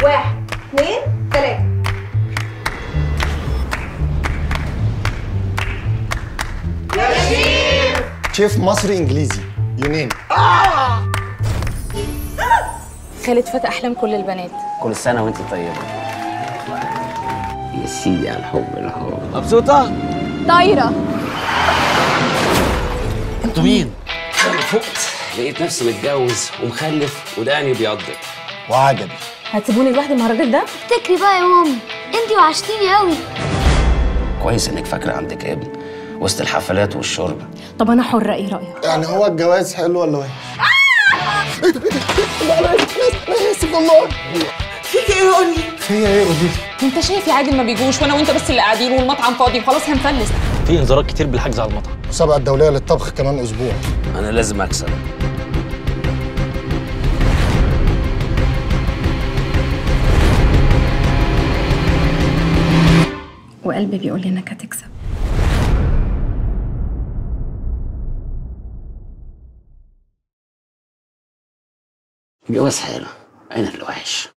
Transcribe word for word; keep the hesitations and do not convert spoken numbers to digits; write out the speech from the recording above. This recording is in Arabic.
واحد اثنين ثلاثة. شيف مصري انجليزي يوناني. خالد فات احلام كل البنات. كل سنه وانت طيبه يا سيدي. على الحب الحب. مبسوطه؟ طايره. انتوا مين؟ انا فقت لقيت نفسي متجوز ومخلف وداني بيضت وعجبي. هتسيبوني لوحدي مع الراجل ده؟ افتكري بقى يا مامي، انتي وحشتيني قوي. كويس انك فاكره عندك ابن وسط الحفلات والشرب. طب انا حره، ايه رايك؟ يعني هو الجواز حلو ولا وحش؟ ايه ده ايه ده؟ انا اسف والله. فيك ايه قول لي؟ فيا ايه قولي لي؟ انت شايف يا عادل ما بيجوش وانا وانت بس اللي قاعدين والمطعم فاضي وخلاص هنفلس. في انذارات كتير بالحجز على المطعم. المسابقة الدولية للطبخ كمان اسبوع. انا لازم اكسب. وقلبي بيقول لي انك هتكسب. جواز حلو، انا اللي وحش.